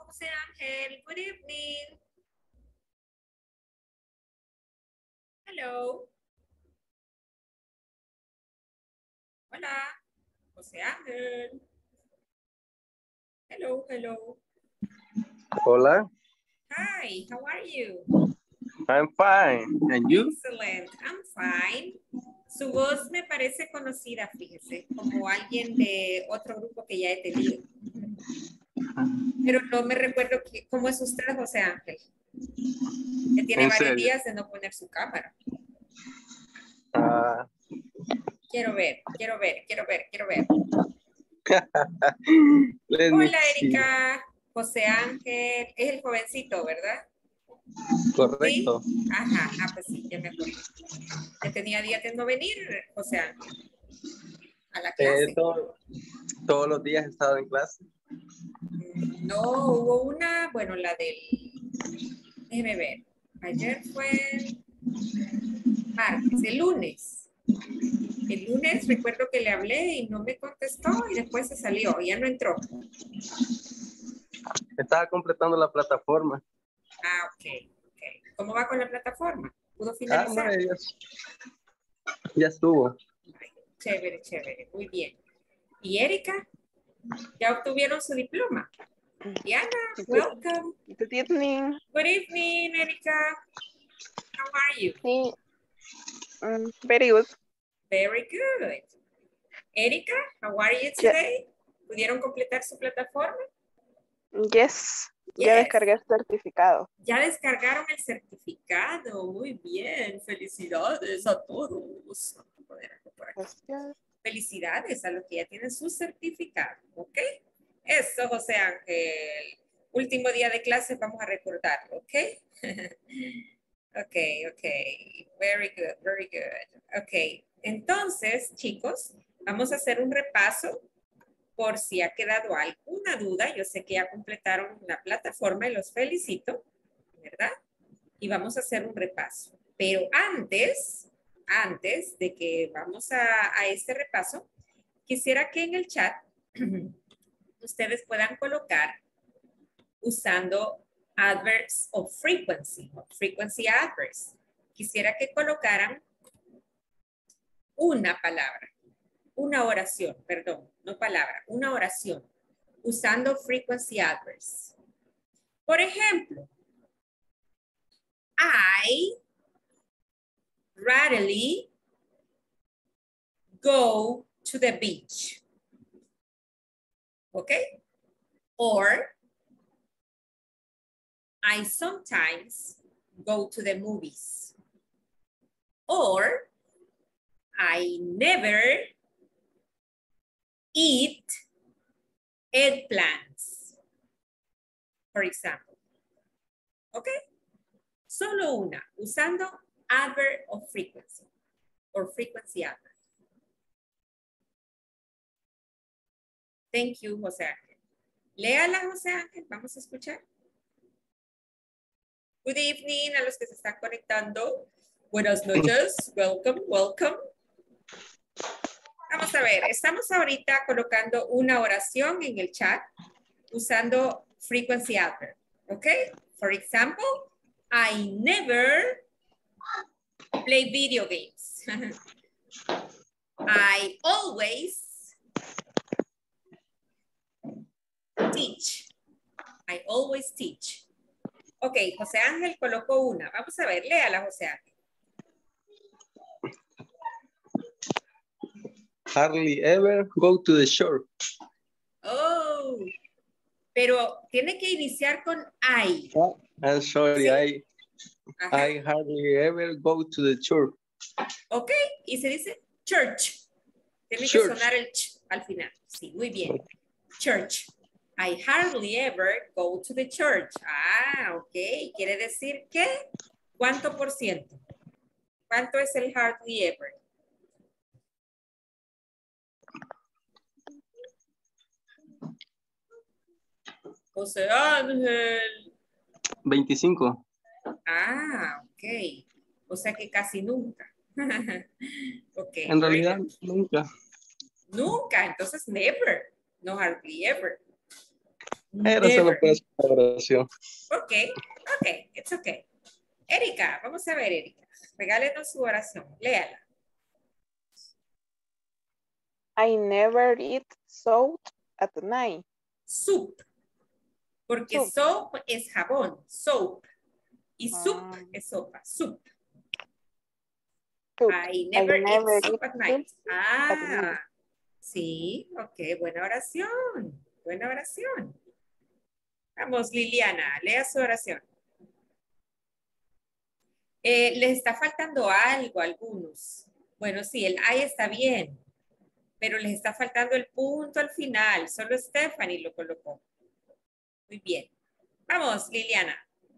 José Ángel, good evening. Hello. Hola, José Ángel. Hello, hello. Hola. Hi, how are you? I'm fine. And you? Excellent, I'm fine. Su voz me parece conocida, fíjese, como alguien de otro grupo que ya he tenido. Pero no me recuerdo cómo es usted, José Ángel. Que tiene ¿En varios serio? días de no poner su cámara. Ah, Quiero ver. let me Hola, see. Erika. José Ángel. Es el jovencito, ¿verdad? Correcto. Sí. Ajá, pues sí, ya me acordé. Ya tenía días de no venir, José Ángel, a la clase. Todos los días he estado en clase. No, hubo una, bueno, la del, déjeme ver. Ayer fue martes, el lunes. El lunes recuerdo que le hablé y no me contestó y después se salió, ya no entró. Estaba completando la plataforma. Ah, ok. ¿Cómo va con la plataforma? ¿Pudo No, finalizar? ya estuvo. Ay, chévere, muy bien. ¿Y Erika? ¿Ya obtuvieron su diploma? Diana, welcome. Good evening. Good evening, Erika. How are you? Sí, very good. Very good. Erika, how are you today? ¿Pudieron completar su plataforma? Yes. Yes. Ya descargué el certificado. Ya descargaron el certificado. Muy bien. Felicidades a todos. Vamos a poner algo por aquí. Gracias. Felicidades a los que ya tienen su certificado. ¿Ok? Eso, José Ángel. Último día de clase, vamos a recordarlo. ¿Ok? Ok. Very good. Ok. Entonces, chicos, vamos a hacer un repaso por si ha quedado alguna duda. Yo sé que ya completaron la plataforma y los felicito, ¿verdad? Y vamos a hacer un repaso. Pero antes de que vamos a este repaso, quisiera que en el chat ustedes puedan colocar usando adverbs of frequency adverbs. Quisiera que colocaran una palabra, una oración, perdón, no palabra, una oración usando frequency adverbs. Por ejemplo, I rarely go to the beach. Okay? Or I sometimes go to the movies. Or I never eat eggplants, for example. Okay? Solo una, usando adverb of frequency or frequency adverb. Thank you, José Ángel. Léala, José Ángel, vamos a escuchar. Good evening a los que se están conectando. Buenas noches, welcome. Vamos a ver, estamos ahorita colocando una oración en el chat usando frequency adverb, ¿ok? For example, I never play video games. I always teach. I always teach. Ok, José Ángel colocó una. Vamos a ver, léala, José Ángel. Hardly ever go to the shore. Oh, pero tiene que iniciar con I. I'm sorry, ¿Sí? I hardly ever go to the church. Ok, y se dice church. Tiene Church. que sonar el ch al final. Sí, muy bien. Church. I hardly ever go to the church. Ah, ok. Quiere decir que, ¿cuánto por ciento? ¿Cuánto es el hardly ever? José Ángel. 25. Ah, ok. O sea que casi nunca. Ok. En realidad, nunca. Nunca, entonces never. No hardly ever. Pero solo Never. puede ser una oración. Ok, ok, it's okay. Erika, vamos a ver, Erika. Regálenos su oración. Léala. I never eat salt at night. Soup. Porque Soup. soap es jabón. Soap. Y soup Ah. es sopa. Soup. Soup. I never eat soup at night. soup at night. Ah, sí, ok, buena oración. Buena oración. Vamos, Liliana, lea su oración. Les está faltando algo a algunos. Bueno, sí, el I está bien, pero les está faltando el punto al final. Solo Stephanie lo colocó. Muy bien. Vamos, Liliana.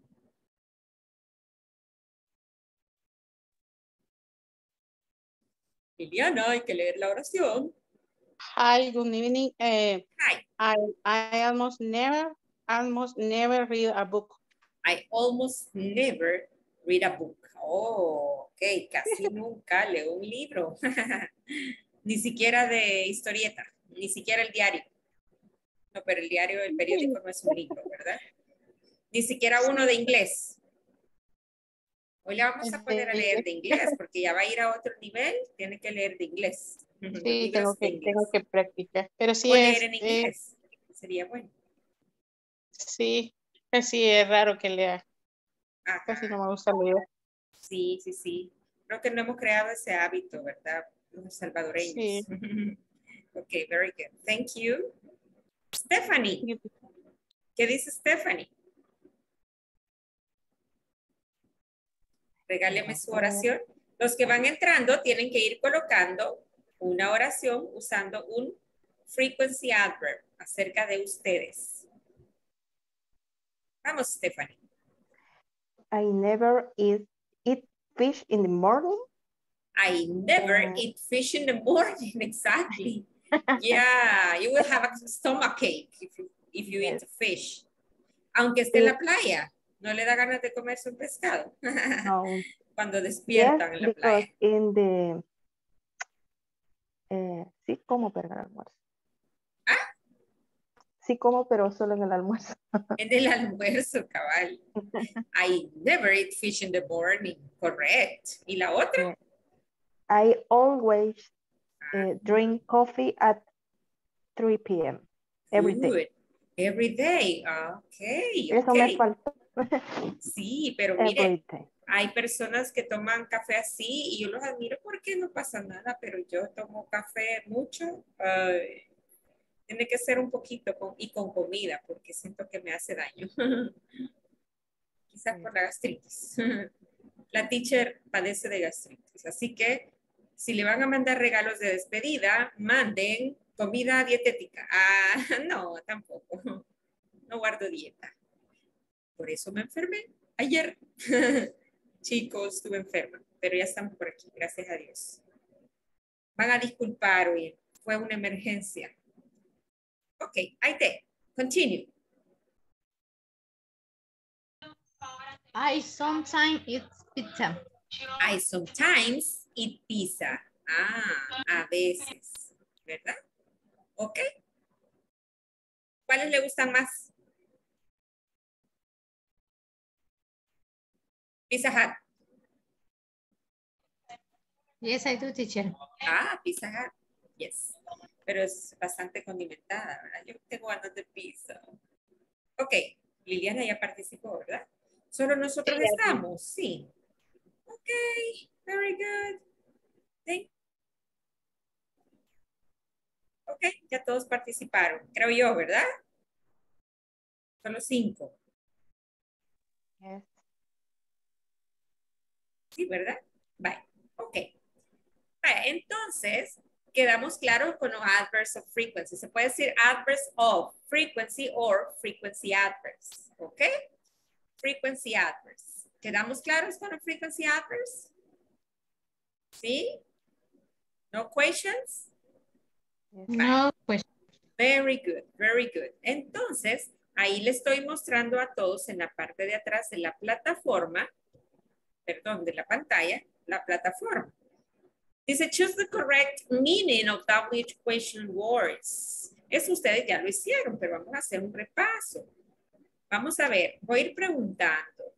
Liliana, hay que leer la oración. Hi, good evening. Hi. I almost never read a book. I almost never read a book. Oh, ok, casi nunca leo un libro. Ni siquiera de historieta, ni siquiera el diario. No, pero el diario, el periódico no es un libro, ¿verdad? Ni siquiera uno de inglés. Hoy le vamos a poner a leer de inglés porque ya va a ir a otro nivel, tiene que leer de inglés. Sí, tengo que practicar. Pero sí O es, leer en inglés, sería bueno. sí, sí es raro que lea. Ajá. Casi no me gusta leer. Sí, sí, sí. Creo que no hemos creado ese hábito, ¿verdad? Los salvadoreños. Sí. Ok, very good. Thank you. Stephanie. ¿Qué dice Stephanie? Regáleme su oración. Los que van entrando tienen que ir colocando una oración usando un frequency adverb acerca de ustedes. Vamos, Stephanie. I never eat fish in the morning. I never eat fish in the morning. Exactly. Yeah, you will have a stomachache if you eat fish. Aunque esté en la playa, ¿no le da ganas de comerse un pescado? No. Cuando despiertan en la playa. In the sí como pero en el almuerzo. ¿Ah? Sí como pero solo en el almuerzo. En el almuerzo, cabal. I never eat fish in the morning. Correct. ¿Y la otra? I always drink coffee at 3 p.m. every day. Every day. Ok. Eso me faltó. Sí, pero mire, hay personas que toman café así y yo los admiro porque no pasa nada, pero yo tomo café mucho. Tiene que ser un poquito y con comida porque siento que me hace daño. Quizás por la gastritis. La teacher padece de gastritis, así que si le van a mandar regalos de despedida, manden comida dietética. Ah, no, tampoco. No guardo dieta. Por eso me enfermé ayer. Chicos, estuve enferma, pero ya estamos por aquí, gracias a Dios. Van a disculpar hoy, fue una emergencia. Ok, Aite, continue. I sometimes eat pizza. I sometimes eat pizza. Ah, a veces, ¿verdad? Ok. ¿Cuáles le gustan más? Pizza Hut. Yes, I do, teacher. Ah, Pizza Hut. Yes. Pero es bastante condimentada, ¿verdad? Yo tengo ganas de pizza. Ok, Liliana ya participó, ¿verdad? Solo nosotros estamos, sí. Ok, very good. Thank Ok, ya todos participaron, creo yo, ¿verdad? Solo 5. Yes. Sí, ¿verdad? Bye. Ok. Vale, entonces, quedamos claros con los adverbs of frequency. Se puede decir adverbs of frequency or frequency adverbs. ¿Ok? Frequency adverbs. ¿Quedamos claros con los frequency adverbs? ¿Sí? No questions? No, pues. Very good, very good. Entonces, ahí le estoy mostrando a todos en la parte de atrás de la plataforma, perdón, de la pantalla, la plataforma. Dice, choose the correct meaning of WH question words. Eso ustedes ya lo hicieron, pero vamos a hacer un repaso. Vamos a ver, voy a ir preguntando.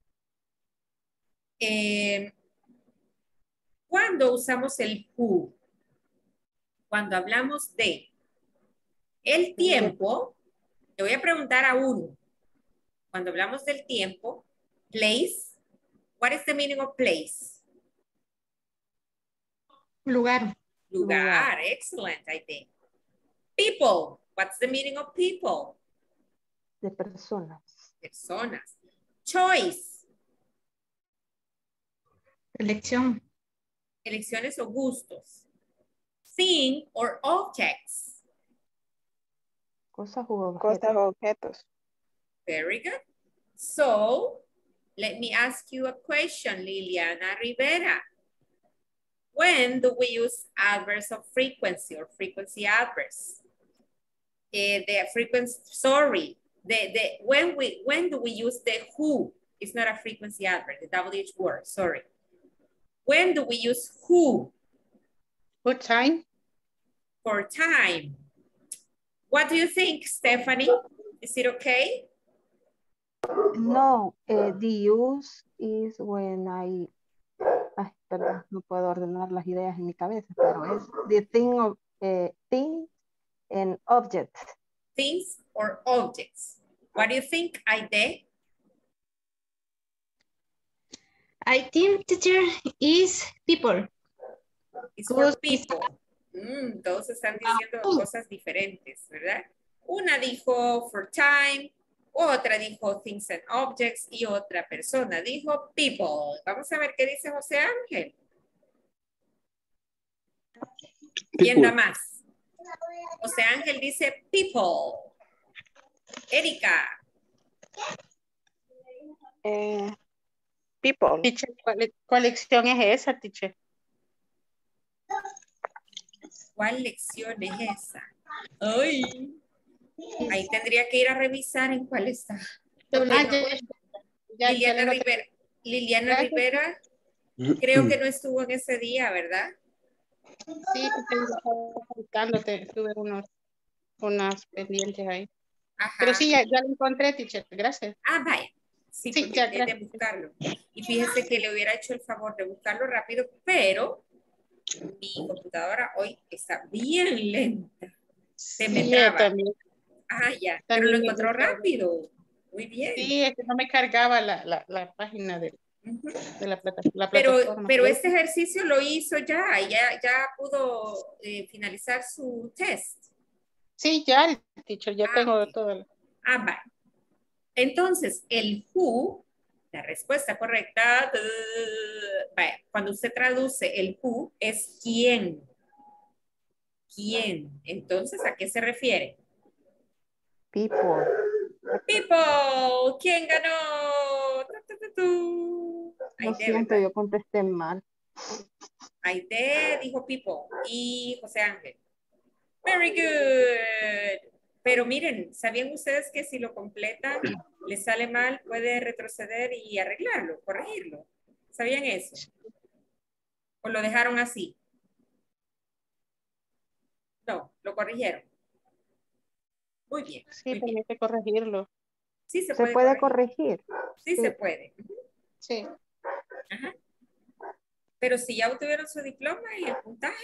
¿Cuándo usamos el who? Cuando hablamos de el tiempo, te voy a preguntar a uno. Cuando hablamos del tiempo, place, what is the meaning of place? Lugar. Lugar, excellent, I think. People, what's the meaning of people? De personas. Personas. Choice, Elección. elecciones o gustos. Thing or objects. Cosas u Cosas objetos. o objetos. Very good. So, let me ask you a question, Liliana Rivera. When do we use adverbs of frequency or frequency adverbs? The frequency, sorry, when do we use the who? It's not a frequency adverb, the WH word, sorry. When do we use who? What time? For time. What do you think, Stephanie? Is it okay? No, the use is when ay, perdón, no puedo ordenar las ideas en mi cabeza, pero es the thing of thing and object. Things or objects. What do you think, Aide? I think, teacher, is people. It's for people. Todos están diciendo cosas diferentes, ¿verdad? Una dijo for time, otra dijo things and objects y otra persona dijo people. Vamos a ver qué dice José Ángel. ¿Quién da más? José Ángel dice people. Erika. People. Teacher, ¿cuál lección es esa, teacher? ¿Cuál lección es esa? Ay, ahí tendría que ir a revisar en cuál está. Liliana lo Rivera. Liliana Gracias. Rivera, creo que no estuvo en ese día, ¿verdad? Sí, porque tuve unas pendientes ahí. Ajá. Pero sí, ya lo encontré, teacher, gracias. Ah, vaya. Sí, Sí, porque ya, tiene de gracias. buscarlo. Y fíjese que le hubiera hecho el favor de buscarlo rápido, pero mi computadora hoy está bien lenta. Se me Sí, traba. también. Ah, ya. Pero También lo me encontró gusta. rápido. Muy bien. Sí, es que no me cargaba la página de la Pero plataforma. este ejercicio lo hizo ya, ya pudo finalizar su test. Sí, ya, teacher, ya tengo Ok. todo. Ah, vale. Entonces, el who, la respuesta correcta, vaya, cuando usted traduce el who, es quién. ¿Quién? Entonces, ¿a qué se refiere? People. People. ¿Quién ganó? Tu. Lo Aide, siento, ¿verdad? yo contesté mal. Aide dijo people y José Ángel. Very good. Pero miren, ¿sabían ustedes que si lo completan, les sale mal, puede retroceder y arreglarlo, corregirlo? ¿Sabían eso? ¿O lo dejaron así? No, lo corrigieron. Muy bien. Sí, Muy bien. tenía que corregirlo. Sí se ¿Se puede puede corregir. corregir? Sí se puede. Sí. Ajá. Pero si ya obtuvieron su diploma y el puntaje,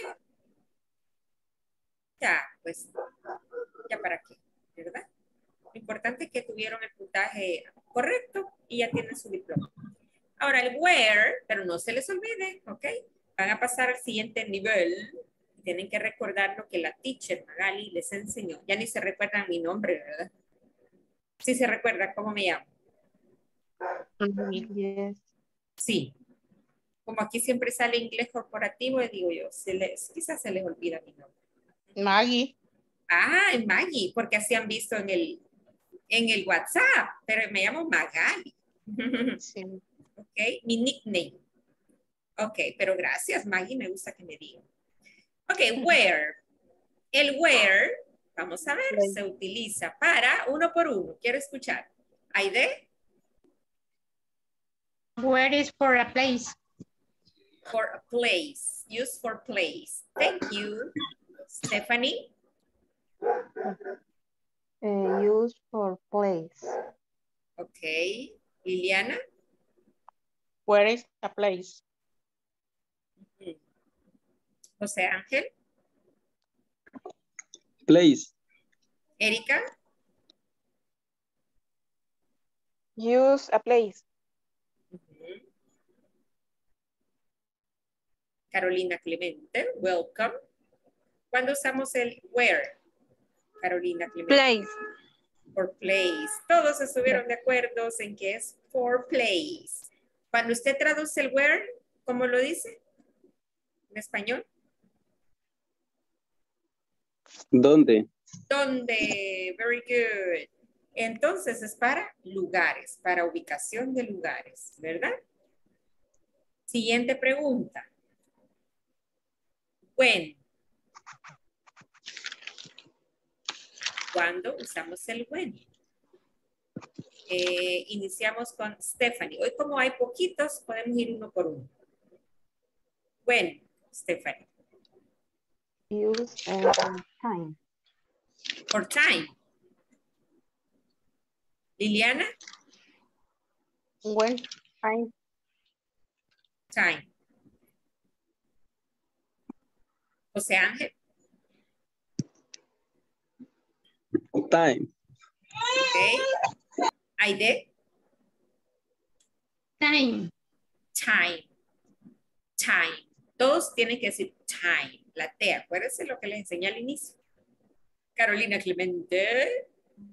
ya, pues, ya para qué, ¿verdad? Lo importante es que tuvieron el puntaje correcto y ya tienen su diploma. Ahora el where, pero no se les olvide, ¿ok? Van a pasar al siguiente nivel. Tienen que recordar lo que la teacher Magali les enseñó. Ya ni se recuerdan mi nombre, ¿verdad? Sí se recuerda cómo me llamo. Yes. Sí. Como aquí siempre sale inglés corporativo, digo yo, quizás se les olvida mi nombre. Maggie. Ah, Maggie, porque así han visto en el WhatsApp, pero me llamo Magali. Sí. Ok, mi nickname. Ok, pero gracias, Maggie, me gusta que me digan. Ok, where. El where, vamos a ver, se utiliza para uno por uno. Quiero escuchar. Aide. Where is for a place? For a place. Use for place. Thank you. Stephanie. Used for place. Ok. Liliana. Where is a place? José Ángel. Place. Erika. Use a place. Carolina Clemente. Welcome. ¿Cuándo usamos el where? Carolina Clemente. Place. For place. Todos estuvieron de acuerdo en que es for place. Cuando usted traduce el where, ¿cómo lo dice? ¿En español? ¿Dónde? ¿Dónde? Very good. Entonces es para lugares, para ubicación de lugares, ¿verdad? Siguiente pregunta. When. ¿Cuándo usamos el when? Iniciamos con Stephanie. Hoy como hay poquitos, podemos ir uno por uno. When, Stephanie. Use time. For time. Liliana. When time. Time. José Ángel. Time. Ok. Aide. Time. Time. Time. Todos tienen que decir time. La T. Acuérdense lo que les enseñé al inicio. Carolina Clemente.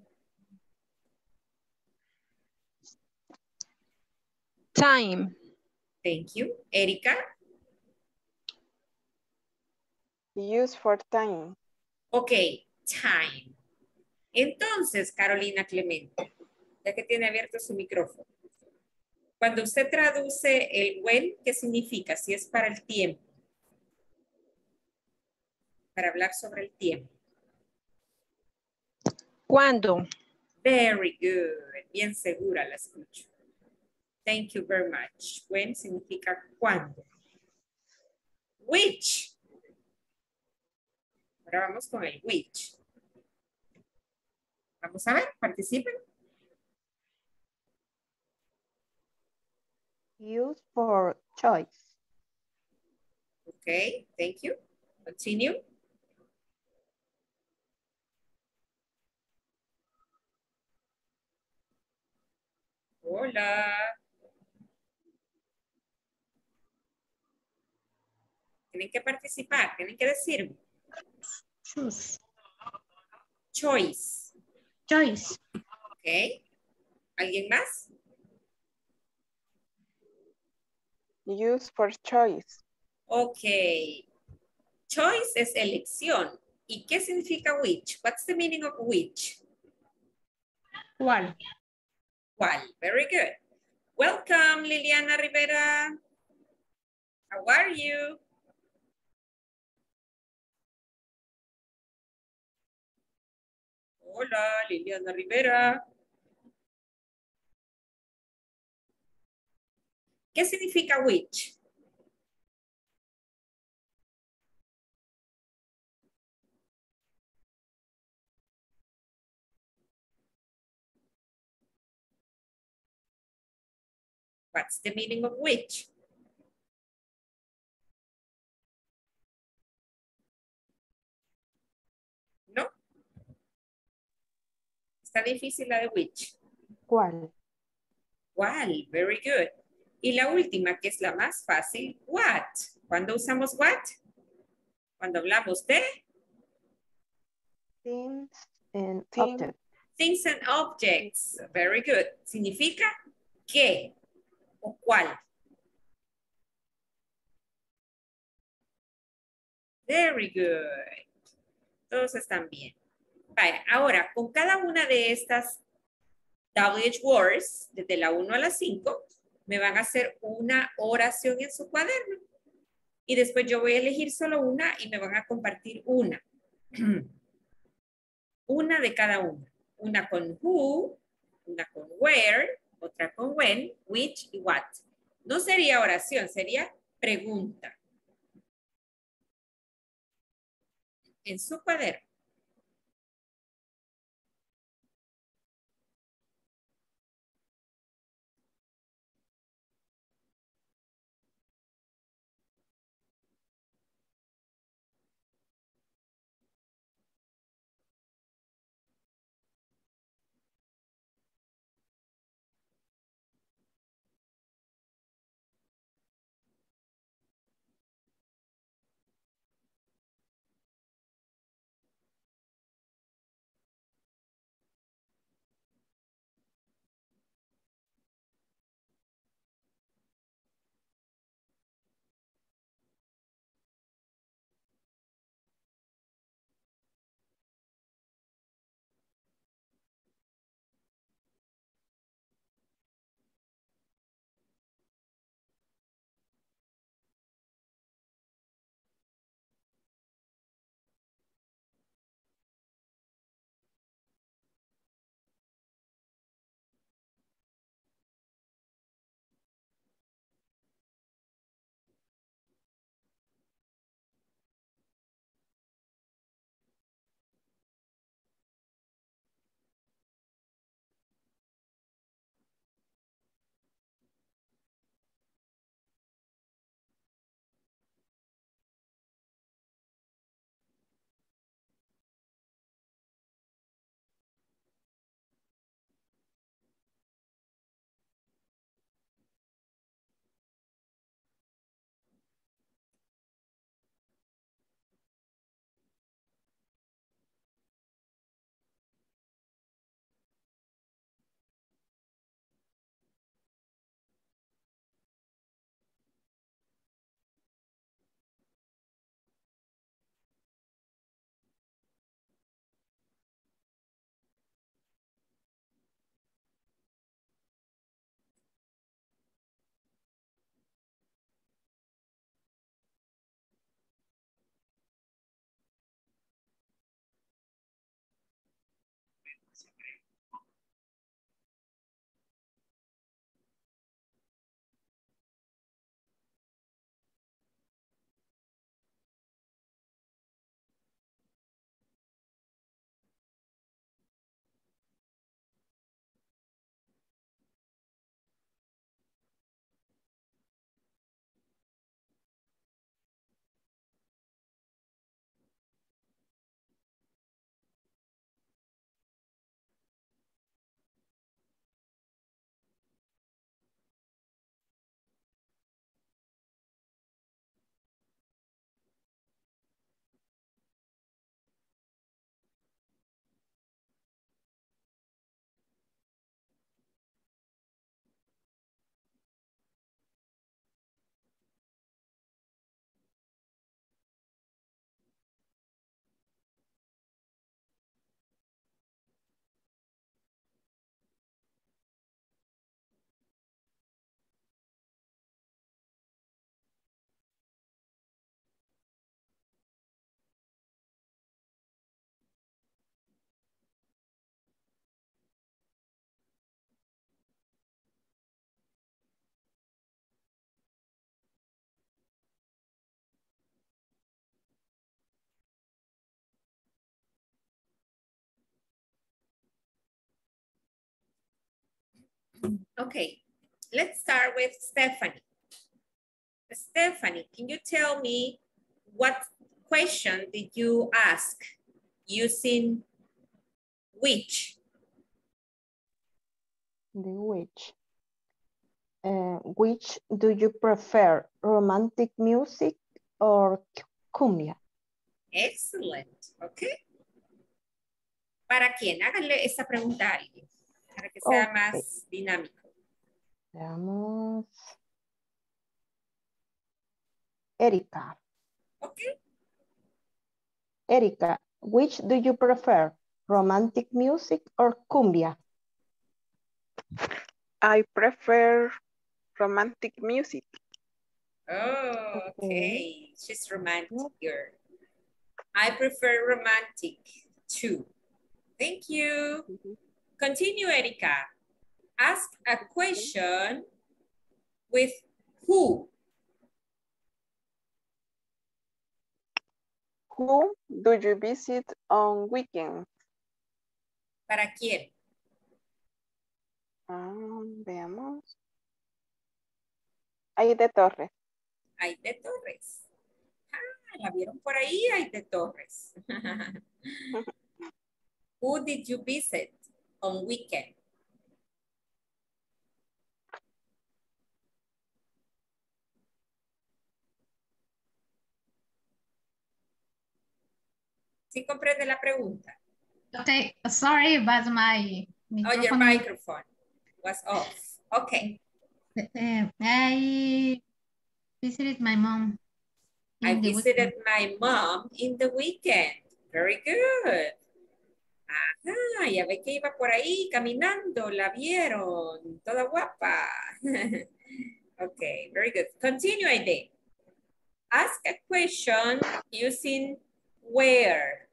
Time. Thank you. Erika. Use for time. Ok. Time. Entonces, Carolina Clemente, ya que tiene abierto su micrófono. Cuando usted traduce el when, ¿qué significa? Si es para el tiempo. Para hablar sobre el tiempo. ¿Cuándo? Very good. Bien segura la escucho. Thank you very much. When significa cuándo. Which. Ahora vamos con el which. Vamos a ver, participen. Use for choice. Okay, thank you. Continue. Hola. Tienen que participar, tienen que decirme. Choose. Choice. Choice. Ok. ¿Alguien más? Use for choice. Ok. Choice es elección. ¿Y qué significa which? What's the meaning of which? ¿Cuál? ¿Cuál? Very good. Welcome, Liliana Rivera. How are you? Hola, Liliana Rivera. ¿Qué significa which? What's the meaning of which? ¿No? Está difícil la de which. ¿Cuál? ¿Cuál? Very good. Y la última, que es la más fácil, what. ¿Cuándo usamos what? Cuando hablamos de Things and Thing. objects. things and objects. Very good. Significa qué o cuál. Very good. Todos están bien. Vaya, ahora, con cada una de estas WH words, desde la 1 a la 5, me van a hacer una oración en su cuaderno. Y después yo voy a elegir solo una y me van a compartir una. Una de cada una. Una con who, una con where, otra con when, which y what. No sería oración, sería pregunta. En su cuaderno. Okay, let's start with Stephanie. Stephanie, can you tell me what question did you ask using which? The which. Which do you prefer, romantic music or cumbia? Excellent, okay. ¿Para quién? Háganle esa pregunta a alguien para que sea Ok. más dinámico. Veamos. Erika. Okay. Erika, which do you prefer, romantic music or cumbia? I prefer romantic music. Oh, Okay. okay. She's romantic girl. I prefer romantic too. Thank you. Continue, Erika. Ask a question with who. Who do you visit on weekends? ¿Para quién? Veamos. Aide Torres. Aide Torres. Ah, ¿la vieron por ahí? Aide Torres. Who did you visit on weekend? ¿Sí comprende la pregunta? Okay, sorry, but my Oh, your microphone was off. Okay. I visited my mom. I in the visited weekend. my mom in the weekend. Very good. Ajá, ya ve que iba por ahí caminando, la vieron, toda guapa. Okay, very good. Continue, Aide. Ask a question using where.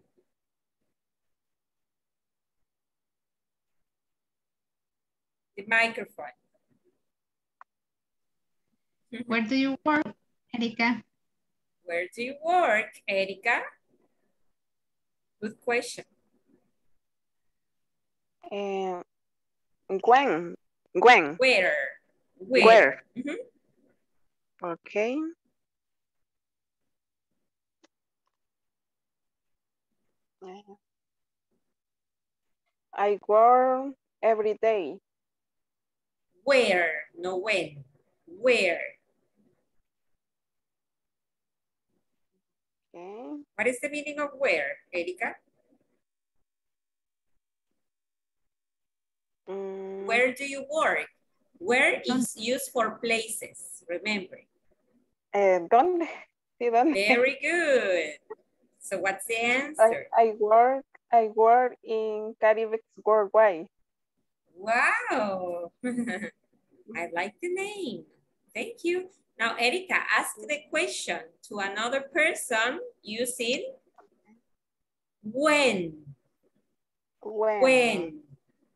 The microphone. Where do you work, Erika? Where do you work, Erika? Good question. Gwen. Where? Where? Mhm. Okay. I work every day. Where, no when. Where? Okay. What is the meaning of where, Erika? Where do you work? Where is used for places, remember. ¿Dónde? Sí, ¿dónde? Very good. So what's the answer? I work in Caribex Worldwide. Wow. I like the name. Thank you. Now, Erika, ask the question to another person using when. When.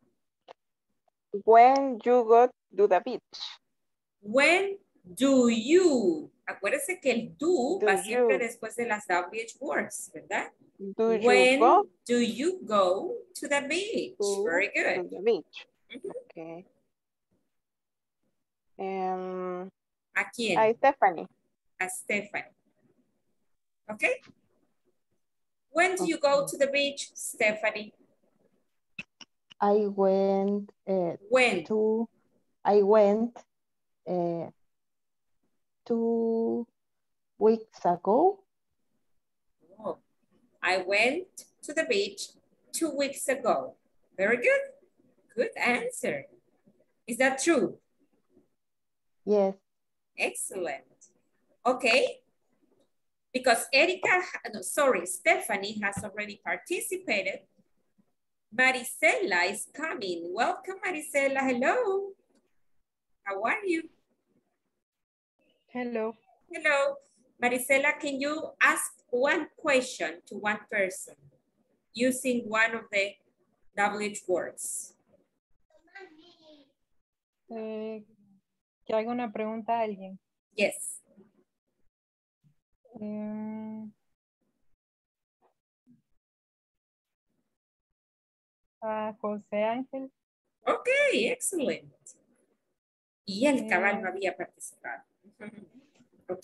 When you go to the beach. When do you? Acuérdese que el do va siempre después de las WH words, ¿verdad? When do you go to the beach? Very good. To the beach. Mm-hmm. Okay. ¿A quién? A Stephanie. A Stephanie. Okay. When do you go to the beach, Stephanie? I went when? 2 weeks ago. Oh, I went to the beach 2 weeks ago. Very good. Good answer. Is that true? Yes. Excellent. Okay. Because Stephanie has already participated. Marisela is coming. Welcome, Marisela. Hello. How are you? Hello. Hello. Marisela, can you ask one question to one person using one of the WH words? Que haga una pregunta a alguien. Yes. A José Ángel. Ok, excelente. Y el cabal no había participado. Ok.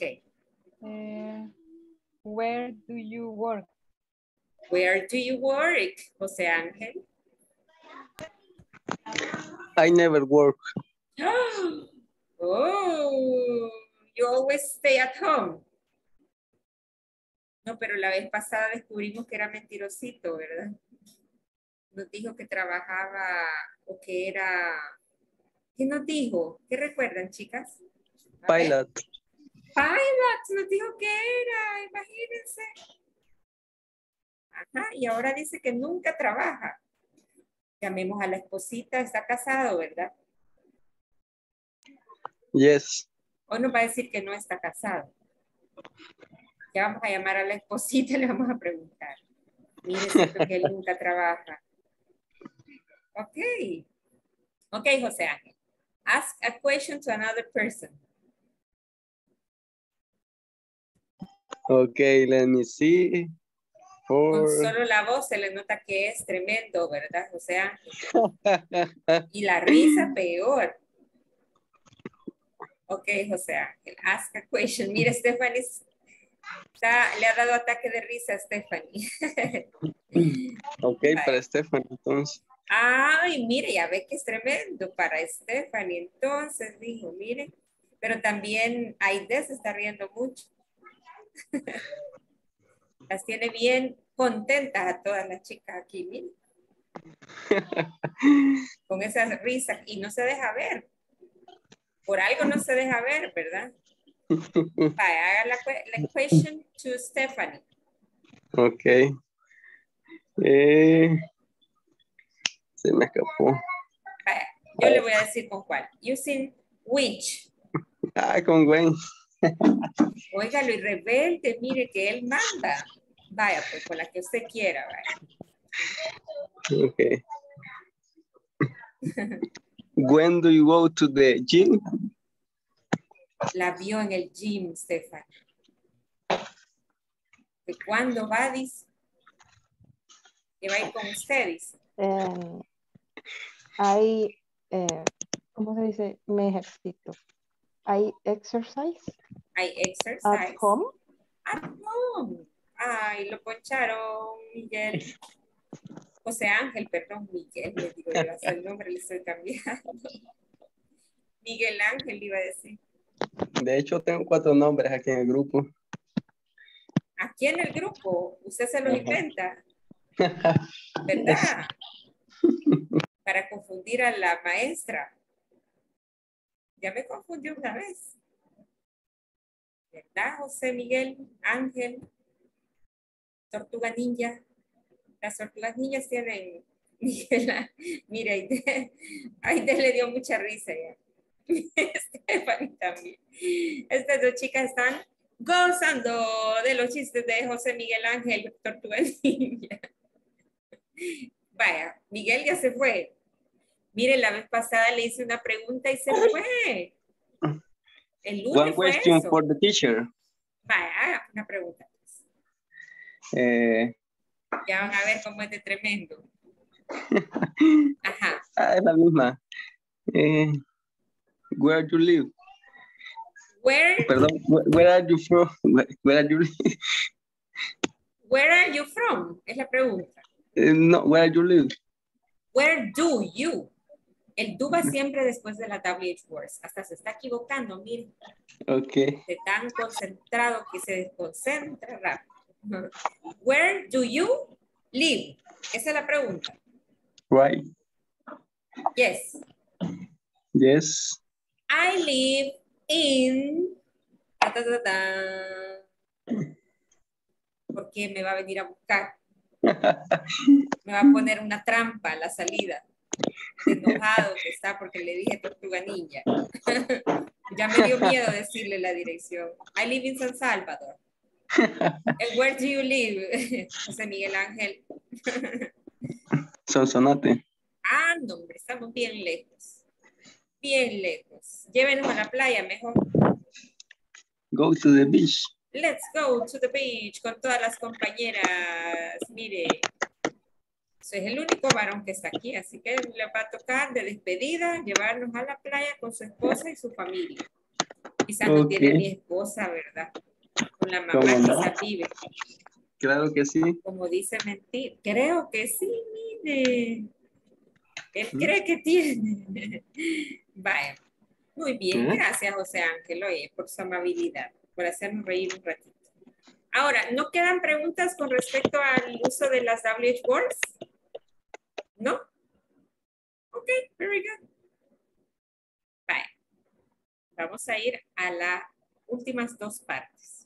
Where do you work? Where do you work, José Ángel? I never work. Oh, you always stay at home. No, pero la vez pasada descubrimos que era mentirosito, ¿verdad? Nos dijo que trabajaba o que era... ¿Qué nos dijo? ¿Qué recuerdan, chicas? A ver. Pilot. Pilot, nos dijo que era, imagínense. Ajá, y ahora dice que nunca trabaja. Llamemos a la esposita, está casado, ¿verdad? Yes. O nos va a decir que no está casado. Ya vamos a llamar a la esposita y le vamos a preguntar. Mire, siento que él nunca trabaja. Ok. Ok, José Ángel. Ask a question to another person. Okay, let me see. Con For... solo la voz se le nota que es tremendo, ¿verdad, José Ángel? Y la risa peor. Ok, José Ángel. Ask a question. Mire, Stephanie le ha dado ataque de risa a Stephanie. Ok, para Stephanie, entonces. Ay, mire, ya ve que es tremendo para Stephanie. Entonces dijo, mire, pero también Aide se está riendo mucho. Las tiene bien contentas a todas las chicas aquí, mire. Con esas risas y no se deja ver. Por algo no se deja ver, ¿verdad? Vaya, haga la question to Stephanie. Ok. Se me escapó. Vaya, yo le voy a decir con cuál. Using which. Ah, con Gwen. Óigalo y rebelde, mire que él manda. Vaya, pues con la que usted quiera, vaya. Ok. When do you go to the gym? La vio en el gym, Stephanie. ¿De cuándo va, dice? ¿Que va a ir con ustedes? ¿Cómo se dice? Me ejercito. I exercise. I exercise. At home. At home. Ay, lo poncharon, Miguel. José Ángel, perdón, Miguel, le digo yo, hasta el nombre le estoy cambiando. Miguel Ángel iba a decir. De hecho, tengo 4 nombres aquí en el grupo. Aquí en el grupo, usted se los inventa, ¿verdad? Para confundir a la maestra. Ya me confundió una vez. ¿Verdad, José Miguel Ángel? Tortuga Ninja. Las tortugas ninjas tienen... Mira, Aide le dio mucha risa ya. Stephanie también. Estas dos chicas están gozando de los chistes de José Miguel Ángel, Tortuga Ninja. Vaya, Miguel ya se fue. Mire, la vez pasada le hice una pregunta y se fue. El lunes One fue question eso. for the teacher. Vaya, una pregunta. Ya van a ver cómo es de tremendo. Ajá. Es la misma. Where do you live? Where, Perdón, where are you from? Where are you live? where are you from? Es la pregunta. No, where do you live? Where do you? El do va siempre después de la WH words. Hasta se está equivocando, miren. Ok. De tan concentrado que se desconcentra rápido. Where do you live? Esa es la pregunta. Right. Yes. Yes. I live in... Ta, ta, ta, ta. ¿Por qué me va a venir a buscar? Me va a poner una trampa a la salida. Enojado que está porque le dije Tortuga Ninja. Ya me dio miedo decirle la dirección. I live in San Salvador. And where do you live? José Miguel Ángel. Sonsonate. Ah, no, hombre, estamos bien lejos. Bien lejos. Llévenos a la playa mejor. Go to the beach. Let's go to the beach con todas las compañeras. Mire. Soy el único varón que está aquí, así que le va a tocar de despedida llevarnos a la playa con su esposa y su familia. Quizás no tiene ni esposa, ¿verdad? Con la mamá ¿Cómo no? quizás vive. Claro que sí. Como dice mentir. Creo que sí, mire. Él cree que tiene. Vaya. Muy bien, gracias José Ángel, oye, por su amabilidad, por hacernos reír un ratito. Ahora, ¿no quedan preguntas con respecto al uso de las WH words? ¿No? Ok, very good. Bye. Vamos a ir a las últimas dos partes.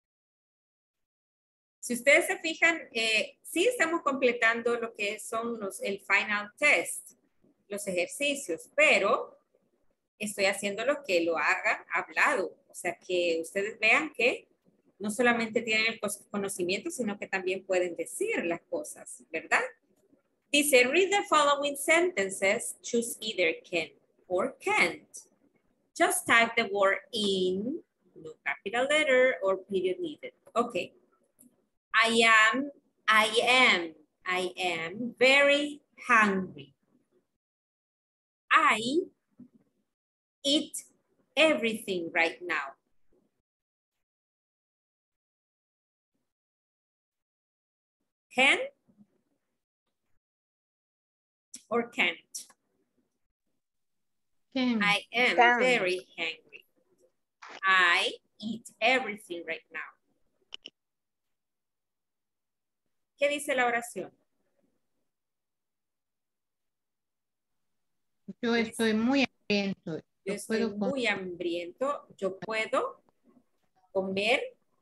Si ustedes se fijan, sí estamos completando lo que son el final test, los ejercicios, pero estoy haciendo lo que lo haga hablado. O sea, que ustedes vean que no solamente tienen el conocimiento, sino que también pueden decir las cosas, ¿verdad? Dice, read the following sentences, choose either can or can't. Just type the word in, no capital letter or period needed. Okay. I am very hungry. I eat everything right now. Can or can't? Can. I am Can. very hungry. I eat everything right now. ¿Qué dice la oración? Yo estoy muy hambriento. Yo estoy muy hambriento. Yo puedo comer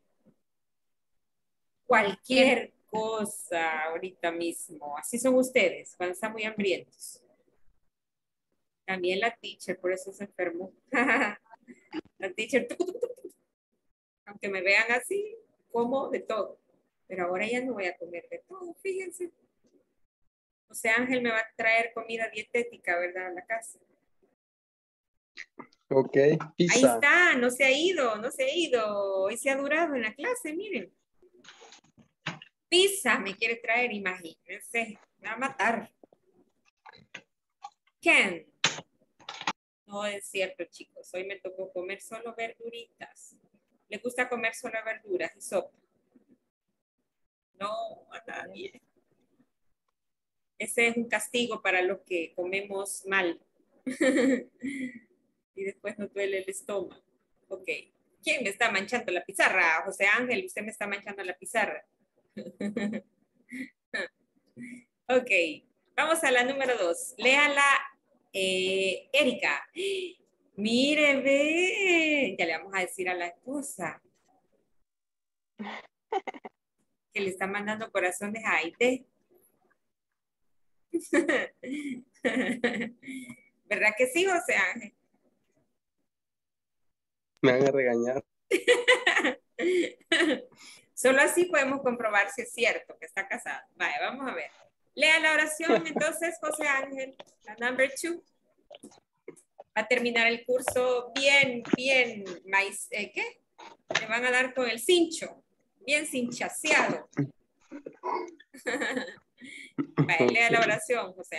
cualquier cosa ahorita mismo. Así son ustedes cuando están muy hambrientos. También la teacher, por eso se enfermó. La teacher, aunque me vean así, como de todo. Pero ahora ya no voy a comer de todo, fíjense. O sea, Ángel me va a traer comida dietética, ¿verdad? A la casa. Ok, pizza. Ahí está, no se ha ido, no se ha ido. Hoy se ha durado en la clase, miren. Pizza me quiere traer, imagínense. Me va a matar. Can. No es cierto, chicos. Hoy me tocó comer solo verduritas. ¿Le gusta comer solo verduras y sopa? No, a nadie. Ese es un castigo para los que comemos mal. Y después nos duele el estómago. Ok. ¿Quién me está manchando la pizarra? José Ángel, usted me está manchando la pizarra. Ok. Vamos a la número 2. Léala, Erika. Mire, ve. Ya le vamos a decir a la esposa que le está mandando corazones a Aide. ¿Verdad que sí, José Ángel? Me van a regañar. Solo así podemos comprobar si es cierto que está casado. Vaya, vamos a ver. Lea la oración entonces, José Ángel, la number 2. Va a terminar el curso bien, ¿qué? Le van a dar con el cincho, bien cinchaseado. Vaya, lea la oración, José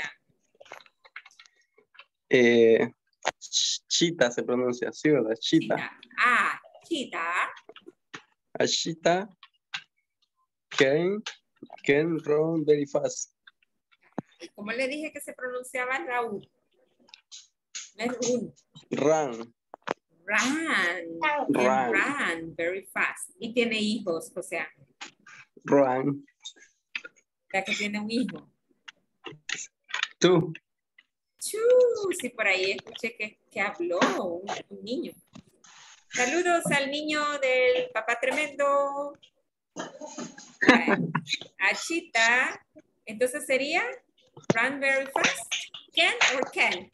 Ángel. Chita se pronuncia así, ¿verdad? Chita. Ah, chita. Ashita can run very fast. ¿Cómo le dije que se pronunciaba Raúl? No es run. Run. Run very fast. Y tiene hijos, o sea. Run. Ya que tiene un hijo. Tú. Sí, por ahí escuché que habló un niño. Saludos al niño del papá tremendo. Achita. Entonces sería run very fast. Can or can't?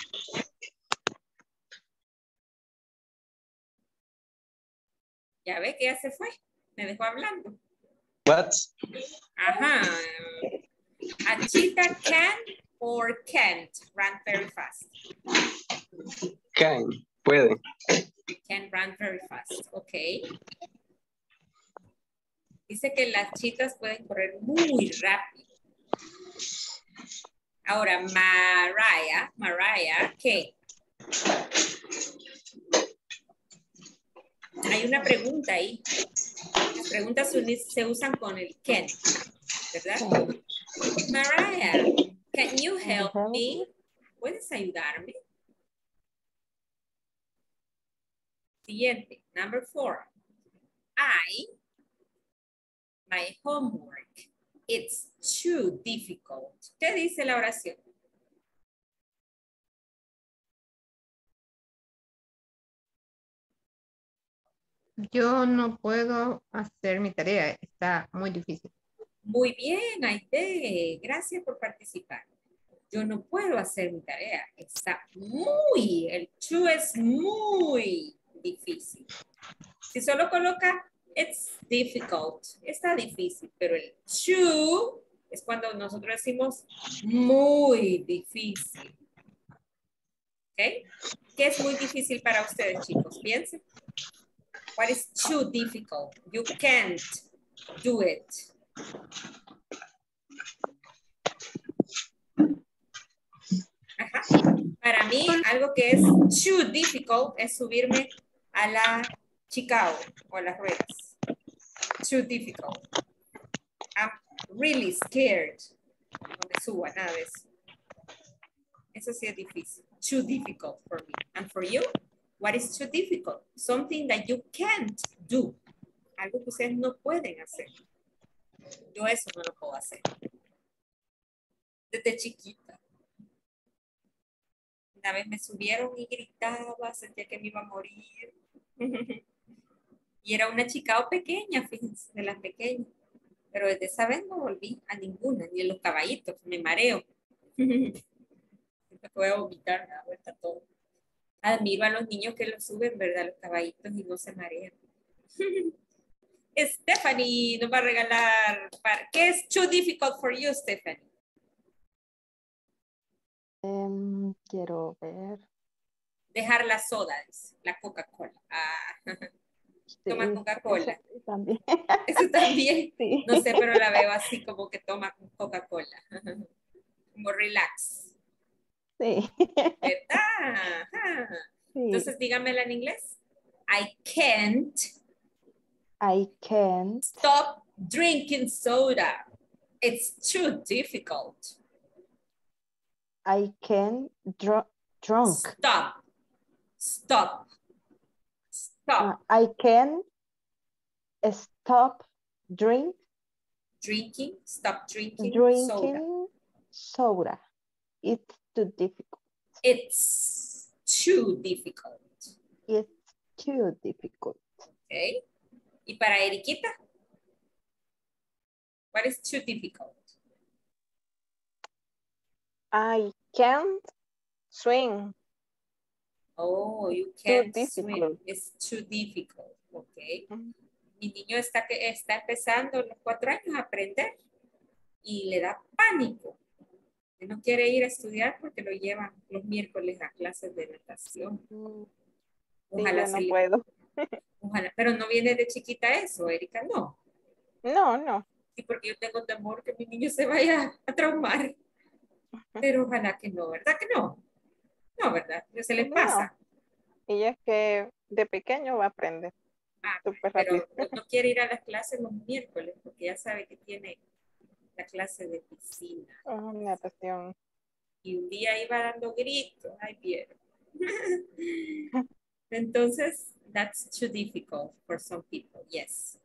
Ya ve que ya se fue. Me dejó hablando. What? Ajá. Achita can or can't run very fast. Can. Puede. Can run very fast. Ok. Dice que las chitas pueden correr muy rápido. Ahora, Mariah, ¿qué? Hay una pregunta ahí. Las preguntas se usan con el can, ¿verdad? Mariah, can you help me? ¿Puedes ayudarme? Siguiente, number 4. My homework, it's too difficult. ¿Qué dice la oración? Yo no puedo hacer mi tarea, está muy difícil. Muy bien, Aide. Gracias por participar. Yo no puedo hacer mi tarea. El too es muy difícil. Si solo coloca it's difficult, está difícil, pero el too es cuando nosotros decimos muy difícil. ¿Ok? ¿Qué es muy difícil para ustedes, chicos? Piensen. What is too difficult? You can't do it. Ajá. Para mí, algo que es too difficult es subirme a la Chicago o a las ruedas. Too difficult. I'm really scared. No me subo a nada de eso. Eso sí es difícil. Too difficult for me. And for you, what is too difficult? Something that you can't do. Algo que ustedes no pueden hacer. Yo eso no lo puedo hacer. Desde chiquita. Una vez me subieron y gritaba, sentía que me iba a morir. Y era una Chicago pequeña, fíjense, de las pequeñas. Pero desde esa vez no volví a ninguna, ni en los caballitos, me mareo. Siempre voy a vomitar, me da vuelta todo. Admiro a los niños que los suben, ¿verdad? Los caballitos y no se marean. Stephanie nos va a regalar. ¿Qué es too difficult for you, Stephanie? Quiero ver. Dejar la soda, la Coca-Cola. Toma Coca-Cola. Eso también. Eso también. Sí. No sé, pero la veo así como que toma Coca-Cola. Como relax. Sí. ¿Verdad? Ajá. Sí. Entonces dígamela en inglés. I can't stop drinking soda. It's too difficult. I can drunk. Stop. I can stop drinking soda. It's too difficult. It's too difficult. It's too difficult. Okay. ¿Y para Eriquita? What is too difficult? I can't swim. Oh, you can't swim. It's too difficult. Okay. Mi niño está empezando a los 4 años a aprender y le da pánico. Él no quiere ir a estudiar porque lo llevan los miércoles a clases de natación. Ojalá sí, yo no puedo. Ojalá, pero no viene de chiquita eso, Erika, no. No. Sí, porque yo tengo temor que mi niño se vaya a traumar. Pero ojalá que no, ¿verdad que no? No, ¿verdad? Se les pasa. No. Y es que de pequeño va a aprender. Pero no quiere ir a las clases los miércoles porque ya sabe que tiene la clase de piscina. Natación. Y un día iba dando gritos. Ay, vieron. Entonces, that's too difficult for some people. Yes.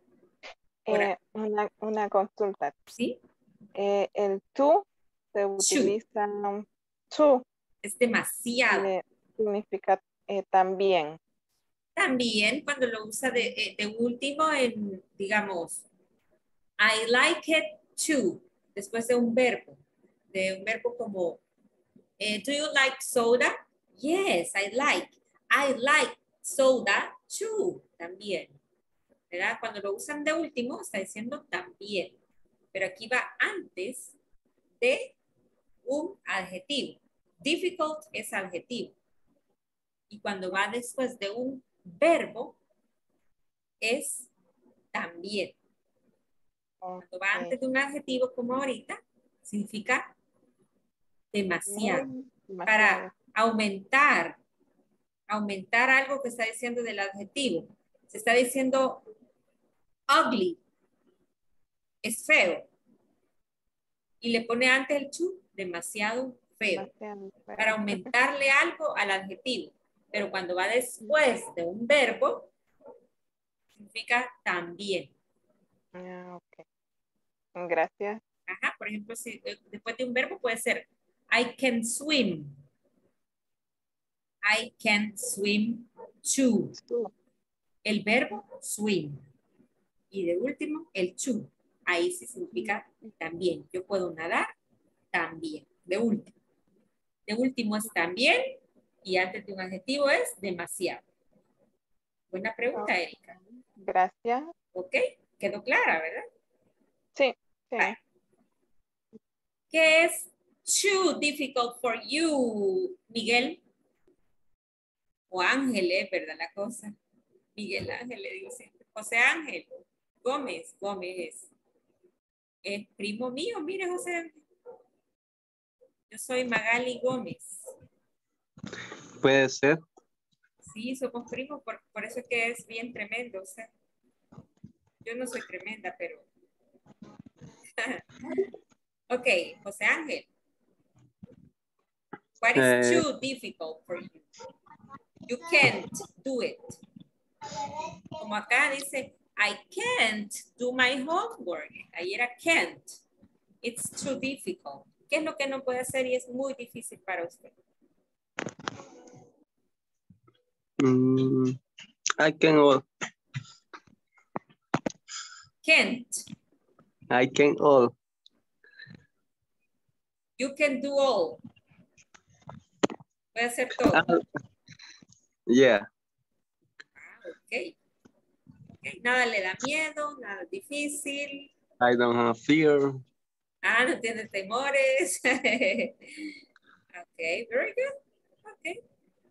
Una consulta. ¿Sí? El tú se utiliza to. Es demasiado. Significa también. También cuando lo usa de último en, digamos, I like it too, después de un verbo como, do you like soda? Yes, I like soda too, también, ¿verdad? Cuando lo usan de último, está diciendo también, pero aquí va antes de un adjetivo. Difficult es adjetivo. Y cuando va después de un verbo, es también. Cuando va antes de un adjetivo como ahorita, significa Demasiado. Demasiado. Para aumentar algo que está diciendo del adjetivo. Se está diciendo ugly, es feo. Y le pone antes el to, demasiado feo. Demasiado feo. Para aumentarle algo al adjetivo. Pero cuando va después de un verbo, significa también. Ah, ok. Gracias. Ajá, por ejemplo, si después de un verbo puede ser I can swim. I can swim too. El verbo swim. Y de último, el to. Ahí sí significa también. Yo puedo nadar también. De último. De último es también. Y antes de un adjetivo es demasiado. Buena pregunta, Erika. Gracias. ¿Ok? Quedó clara, ¿verdad? Sí, sí. Vale. ¿Qué es too difficult for you, Miguel? O Ángel, ¿verdad la cosa? Miguel Ángel, le digo siempre. José Ángel Gómez. Es primo mío, mire, José Ángel. Yo soy Magali Gómez. Puede ser. Sí, somos primos, por eso es que es bien tremendo. O sea, yo no soy tremenda, pero... Ok, José Ángel. What is too difficult for you? You can't do it. Como acá dice, I can't do my homework. Ahí era can't. It's too difficult. ¿Qué es lo que no puede hacer y es muy difícil para usted? I can all. Can't. I can all. You can do all. Puede hacer todo. Yeah. Ok. Nada le da miedo, nada es difícil. I don't have fear. No tiene temores. Ok, very good. Ok.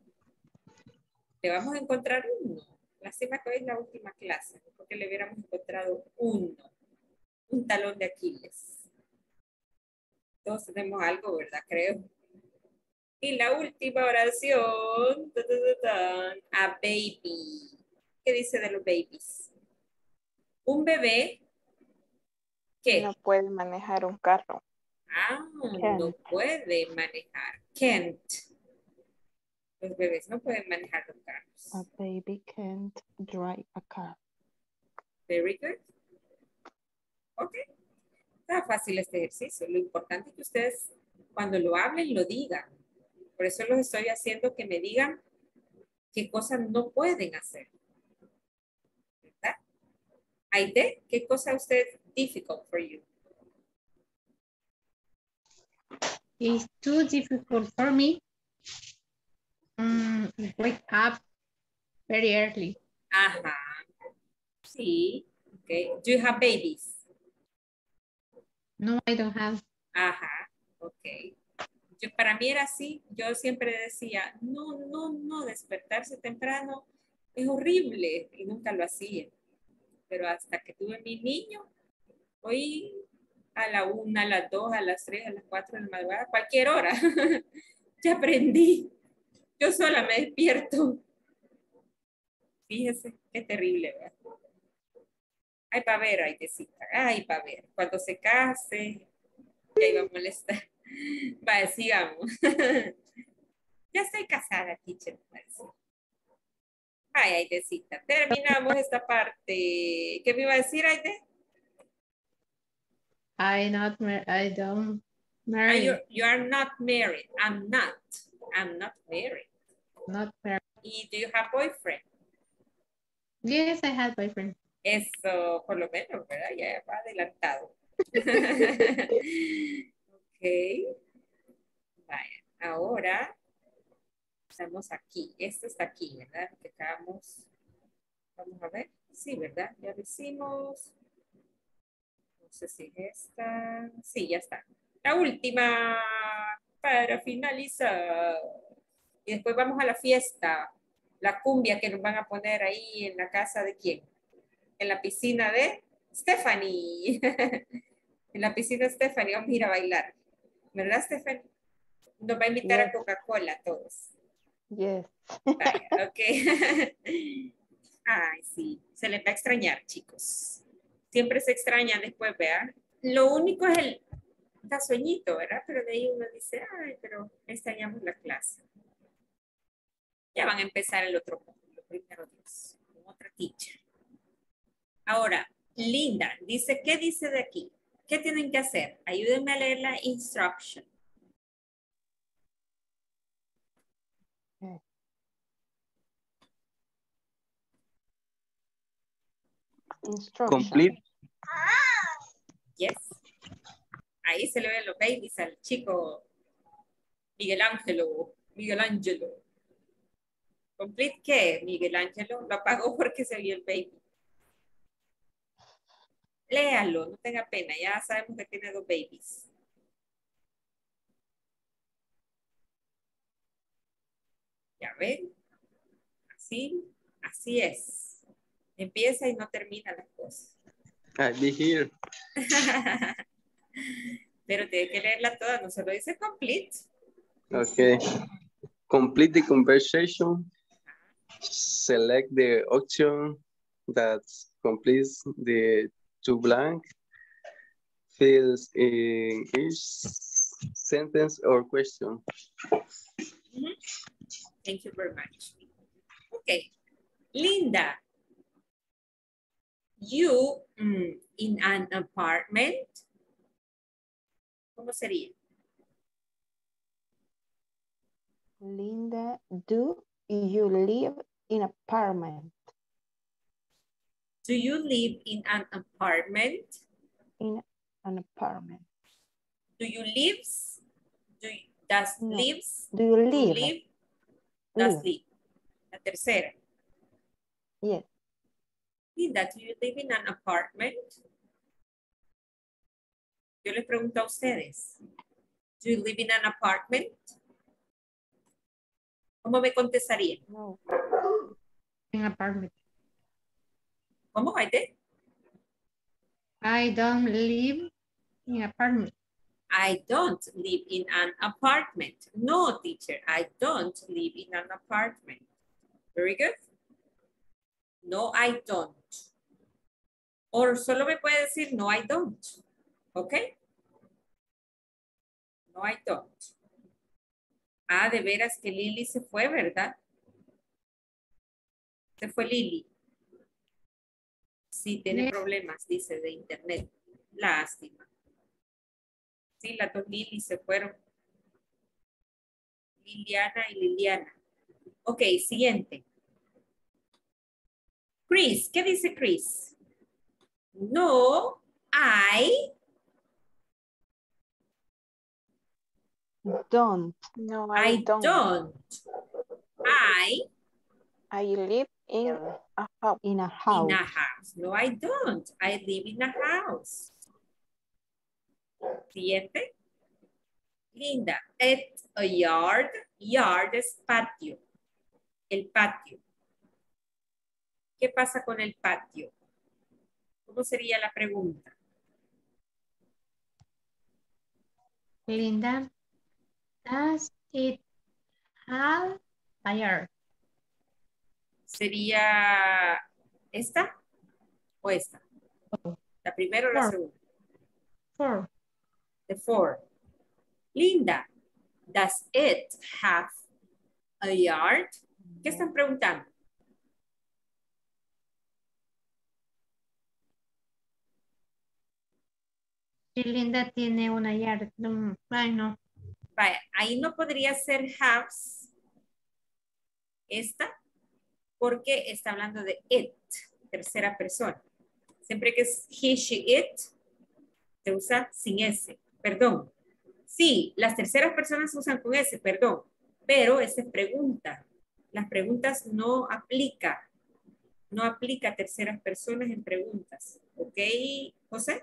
Le vamos a encontrar uno. Lástima que hoy es la última clase, porque le hubiéramos encontrado uno. Un talón de Aquiles. Todos tenemos algo, ¿verdad? Creo. Y la última oración. A baby. ¿Qué dice de los babies? Un bebé. ¿Qué? No puede manejar un carro. No puede manejar. Can't. Los bebés no pueden manejar los carros. A baby can't drive a car. Very good. Ok. Está fácil este ejercicio. Lo importante es que ustedes, cuando lo hablen, lo digan. Por eso los estoy haciendo que me digan qué cosas no pueden hacer. ¿Verdad? Aide, ¿qué cosa usted es difficult for you? It's too difficult for me. Wake up very early. Ajá. Sí. Okay. Do you have babies? No, I don't have. Ajá. Ok. Para mí era así. Yo siempre decía, no, despertarse temprano es horrible. Y nunca lo hacía. Pero hasta que tuve mi niño, hoy a la 1, a las 2, a las 3, a las 4 de la madrugada, cualquier hora. Ya aprendí. Yo sola me despierto. Fíjese, qué terrible, ¿verdad? Ay, para ver, Aidecita. Ay, para ver. Cuando se case, ya iba a molestar. Vale, sigamos. Ya estoy casada, teacher. Ay, Aidecita. Terminamos esta parte. ¿Qué me iba a decir, Aide? I don't marry. You are not married. I'm not married. Not married. ¿Y do you have boyfriend? Yes, I have boyfriend. Eso, por lo menos, ¿verdad? Ya va adelantado. Ok. Vaya, ahora estamos aquí. Esto está aquí, ¿verdad? Que acabamos. Vamos a ver. Sí, ¿verdad? Ya lo hicimos. No sé si es esta. Sí, ya está. La última para finalizar. Y después vamos a la fiesta. La cumbia que nos van a poner ahí en la casa de quién. En la piscina de Stephanie. En la piscina de Stephanie vamos a ir a bailar. ¿Verdad, Stephanie? Nos va a invitar a Yes. Coca-Cola a todos. Yes. Vaya, ok. Ay, sí. Se les va a extrañar, chicos. Siempre se extrañan después, vean. Lo único es el da sueñito, ¿verdad? Pero de ahí uno dice, ay, pero extrañamos la clase. Ya van a empezar el otro módulo, primero Dios, con otra teacher. Ahora, Linda, dice, ¿qué dice de aquí? ¿Qué tienen que hacer? Ayúdenme a leer la instruction. Instruction. Complete. Yes. Ahí se le ven los babies al chico Miguel Ángelo. ¿Complete qué, Miguel Ángelo? Lo apagó porque se vio el baby. Léalo, no tenga pena. Ya sabemos que tiene 2 babies. Ya ven. Así es. Empieza y no termina las cosas. I'll be here. Pero tiene que leerla toda, no solo dice complete. Okay. Complete the conversation. Select the option that completes the two blank. Fills in each sentence or question. Thank you very much. Okay. Linda, you in an apartment. ¿Cómo sería? Linda, do you live in apartment? Do you live in an apartment? In an apartment. Do you lives? Does No. lives? Do you To live? live? Does Live. live. La tercera. Yes. Linda, do you live in an apartment? Yo les pregunto a ustedes. Do you live in an apartment? ¿Cómo me contestarían? No. In apartment. ¿Cómo, Aide? I don't live in apartment. I don't live in an apartment. No, teacher, I don't live in an apartment. Very good. No, I don't. O solo me puede decir no, I don't. ¿Ok? No, I don't. Ah, de veras que Lili se fue, ¿verdad? Se fue Lili. Sí, tiene Yes. problemas, dice, de internet. Lástima. Sí, las 2 Lili se fueron. Liliana y Liliana. Ok, siguiente. Chris, ¿qué dice Chris? No, I Don't. No, I I don't. don't. I live in a house. In a In house. a house. No, I don't. I live in a house. Siguiente. Linda. At a yard. Yard es patio. El patio. ¿Qué pasa con el patio? ¿Cómo sería la pregunta? Linda, does it have a yard? ¿Sería esta o esta? ¿La primera o la Four. segunda? Four. The 4. Linda, does it have a yard? ¿Qué están preguntando? Si Linda tiene una yard. Ay, no. Vaya, ahí no podría ser has esta porque está hablando de it, tercera persona. Siempre que es he, she, it, se usa sin S. Perdón. Sí, las terceras personas se usan con S, perdón. Pero esa es pregunta. Las preguntas no aplica. No aplica a terceras personas en preguntas. ¿Ok, José?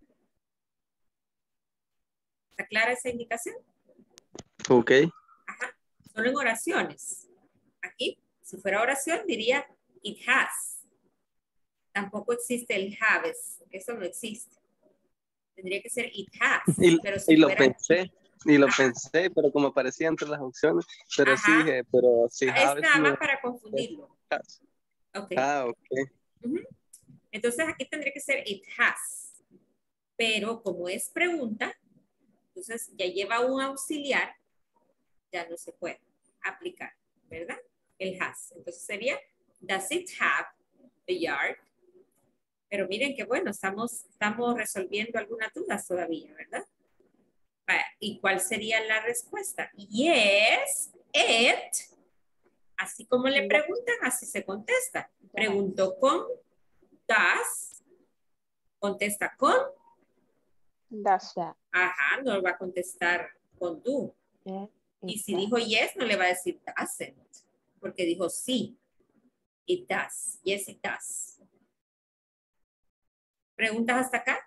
¿Está clara esa indicación? Okay. Ajá. Solo en oraciones. Aquí, si fuera oración, diría it has. Tampoco existe el haves. Eso no existe. Tendría que ser it has. Y, Pero si y lo fuera, pensé. Y lo pensé, pero como aparecía entre las opciones, pero sí Ajá. dije, pero si Es have nada no más para confundirlo. has. Ok. Ah, ok. Ujú. Entonces aquí tendría que ser it has. Pero como es pregunta, entonces ya lleva un auxiliar, ya no se puede aplicar, ¿verdad? El has. Entonces sería, does it have a yard? Pero miren que bueno, estamos resolviendo algunas dudas todavía, ¿verdad? ¿Y cuál sería la respuesta? Yes, it. Así como le preguntan, así se contesta. Preguntó con does, contesta con, Does. ajá, no va a contestar con do. Y si dijo yes, no le va a decir doesn't, porque dijo sí. It does. Yes, it does. ¿Preguntas hasta acá?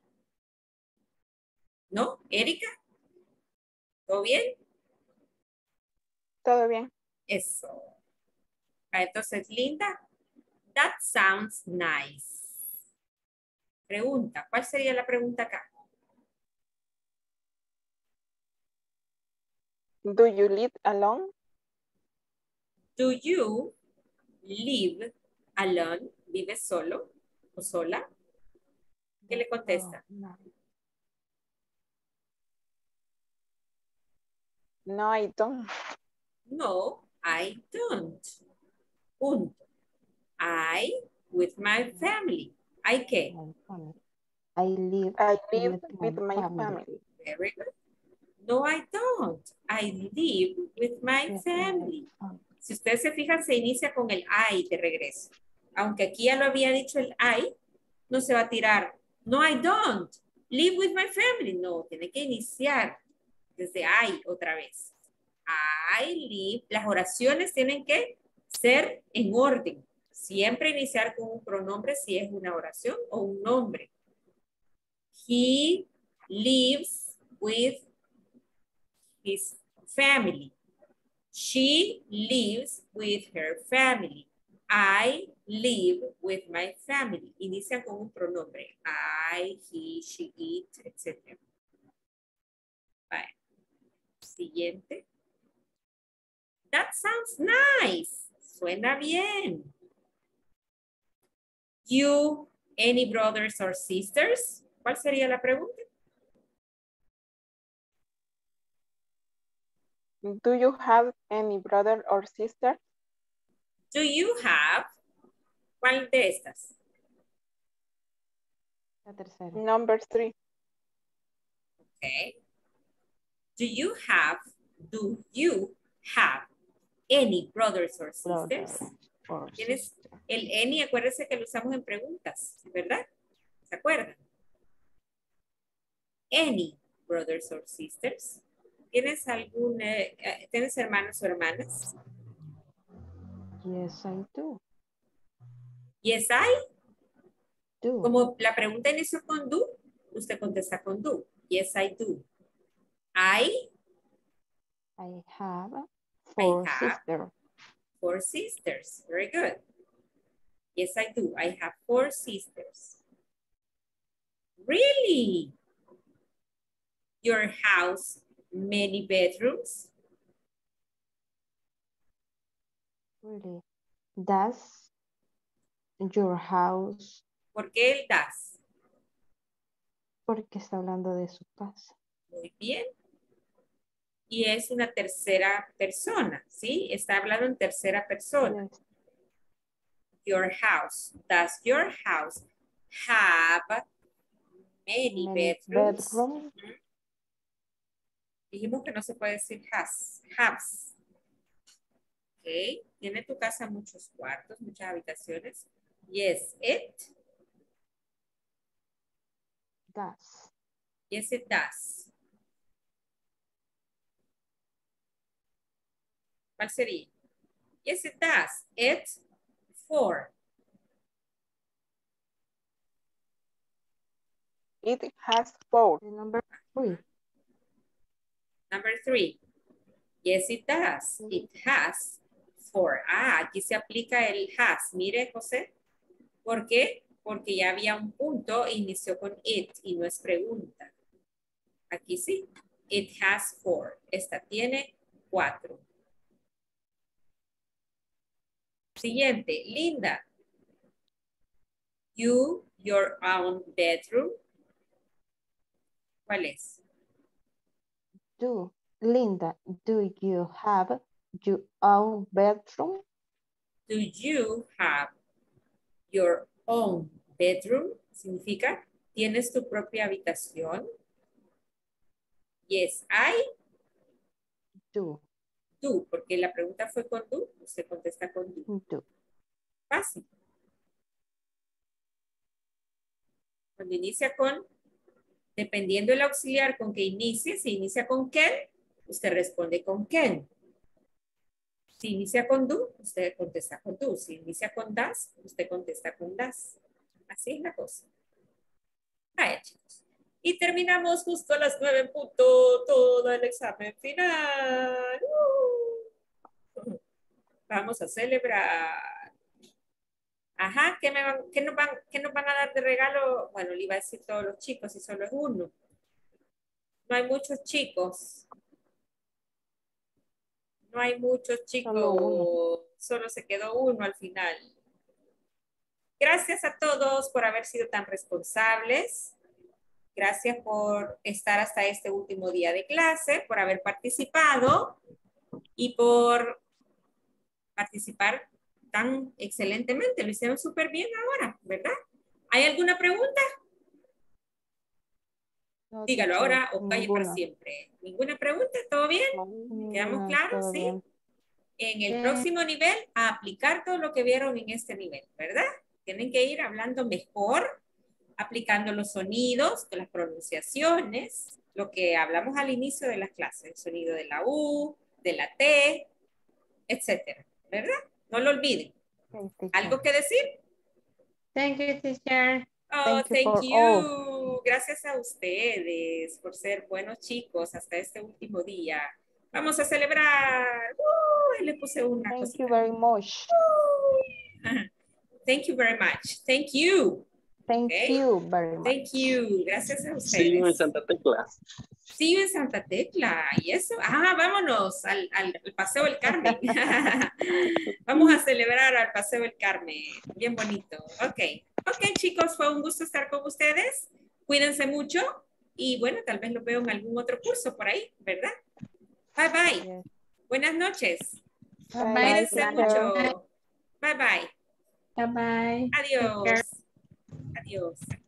¿No? ¿Erika? ¿Todo bien? Todo bien. Eso. Entonces, Linda, that sounds nice. Pregunta, ¿cuál sería la pregunta acá? Do you live alone? Do you live alone? ¿Vives solo o sola? ¿Qué le contesta? No, I don't. No, I don't. Punto. I with my family. ¿I qué? I live I live with with my family. family. Very good. No, I don't. I live with my family. Si ustedes se fijan, se inicia con el I de regreso. Aunque aquí ya lo había dicho el I, no se va a tirar. No, I don't. Live with my family. No, tiene que iniciar desde I otra vez. I live. Las oraciones tienen que ser en orden. Siempre iniciar con un pronombre si es una oración o un nombre. He lives with his family. She lives with her family. I live with my family. Inicia con un pronombre. I, he, she, it, etc. Vale. Siguiente. That sounds nice. Suena bien. You, any brothers or sisters? ¿Cuál sería la pregunta? Do you have any brother or sister? Do you have? ¿Cuál de estas? La tercera. Number 3. Okay. Do you have any brothers or sisters? ¿Tienes el any? Acuérdense que lo usamos en preguntas, ¿verdad? ¿Se acuerdan? Any brothers or sisters? ¿Tienes algún, tienes hermanos o hermanas? Yes, I do. Yes, I. Do. Como la pregunta inició con do, usted contesta con do. Yes, I do. I have 4 have sisters. 4 sisters. Very good. Yes, I do. I have 4 sisters. Really? Your house, many bedrooms? Really. Does your house, ¿Por qué el does? porque está hablando de su casa. Muy bien. Y es una tercera persona, ¿sí? Está hablando en tercera persona. Yes. Your house. Does your house have many bedrooms? Bedroom. Dijimos que no se puede decir has. Has. Ok. ¿Tiene tu casa muchos cuartos, muchas habitaciones? Yes, it. Does. Yes, it does. ¿Cuál sería? Yes, it does. It's 4. It has 4. Number 3. Number 3. Yes, it does. It has 4. Ah, aquí se aplica el has. Mire, José. ¿Por qué? Porque ya había un punto e inició con it y no es pregunta. Aquí sí. It has 4. Esta tiene 4. Siguiente, Linda. Your own bedroom. ¿Cuál es? Linda, do you have your own bedroom? Do you have your own bedroom? Significa, ¿tienes tu propia habitación? Yes, I Do. do, porque la pregunta fue con do, usted contesta con do. Do. Fácil. Cuando inicia con, dependiendo del auxiliar con que inicie, si inicia con can, usted responde con can. Si inicia con do, usted contesta con do. Si inicia con das, usted contesta con das. Así es la cosa. Vaya, chicos. Y terminamos justo a las 9 en punto todo el examen final. Vamos a celebrar. Ajá, ¿qué nos van a dar de regalo? Bueno, le iba a decir todos los chicos y solo es uno. No hay muchos chicos. No hay muchos chicos. Solo se quedó uno al final. Gracias a todos por haber sido tan responsables. Gracias por estar hasta este último día de clase, por haber participado y por participar tan excelentemente. Lo hicieron súper bien ahora, ¿verdad? ¿Hay alguna pregunta? No, Dígalo teacher, ahora o calle para ninguna. siempre. ¿Ninguna pregunta? ¿Todo bien? ¿Quedamos Ninguna, claros? todo Sí. bien. En el próximo nivel, a aplicar todo lo que vieron en este nivel, ¿verdad? Tienen que ir hablando mejor, aplicando los sonidos, las pronunciaciones, lo que hablamos al inicio de las clases, el sonido de la U, de la T, etcétera, ¿verdad? No lo olviden. Okay, teacher. ¿Algo que decir? Thank you, teacher. Oh, Thank you thank for you. Gracias a ustedes por ser buenos chicos hasta este último día. Vamos a celebrar. Le puse una Thank cosita. you very much. Thank you very much. Thank you. Thank Okay. you very much. Thank you. Gracias a See you in ustedes. Santa Tecla. See you en Santa Tecla. ¿Y eso? Vámonos al Paseo del Carmen. Vamos a celebrar al Paseo del Carmen. Bien bonito. Ok, chicos, fue un gusto estar con ustedes. Cuídense mucho. Y bueno, tal vez los veo en algún otro curso por ahí, ¿verdad? Bye, bye. Yes. Buenas noches. Bye, Cuídense teacher. mucho. Bye, bye. Bye bye. Adiós. Adiós.